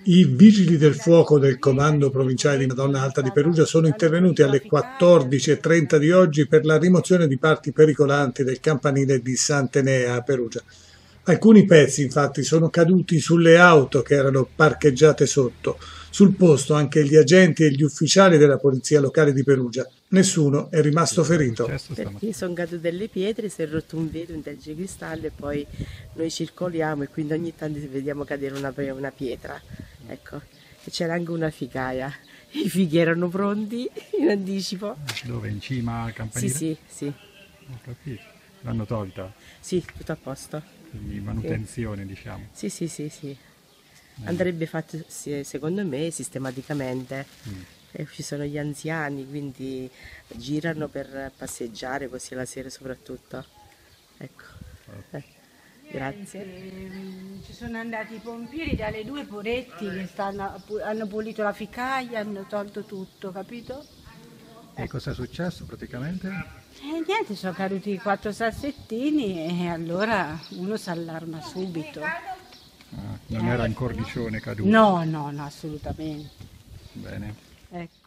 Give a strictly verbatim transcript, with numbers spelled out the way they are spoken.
I vigili del fuoco del Comando Provinciale di Madonna Alta di Perugia sono intervenuti alle quattordici e trenta di oggi per la rimozione di parti pericolanti del campanile di Sant'Enea a Perugia. Alcuni pezzi, infatti, sono caduti sulle auto che erano parcheggiate sotto. Sul posto anche gli agenti e gli ufficiali della Polizia Locale di Perugia. Nessuno è Sì, rimasto cosa è ferito. successo Perché stamattina? sono cadute delle pietre, si è rotto un vetro, un tergicristallo e poi noi circoliamo e quindi ogni tanto vediamo cadere una, una pietra. Ecco, e c'era anche una ficaia. I fighi erano pronti in anticipo. Dove? In cima al Sì, campanile? sì, sì, Ho capito. L'hanno tolta? sì, tutto a posto. Quindi Sì, manutenzione, diciamo. sì, sì, sì, sì. Bene. Andrebbe fatto, sì, secondo me, sistematicamente. Mm. E ci sono gli anziani, quindi girano per passeggiare così la sera soprattutto. Ecco. Eh, grazie. Ehm, Ci sono andati i pompieri dalle due Poretti che stanno, hanno pulito la ficaia, hanno tolto tutto, capito? E cosa è successo praticamente? E niente, sono caduti quattro sassettini e allora uno si allarma subito. Ah, non era in cornicione caduto. No, no, no, assolutamente. Bene. Ecco.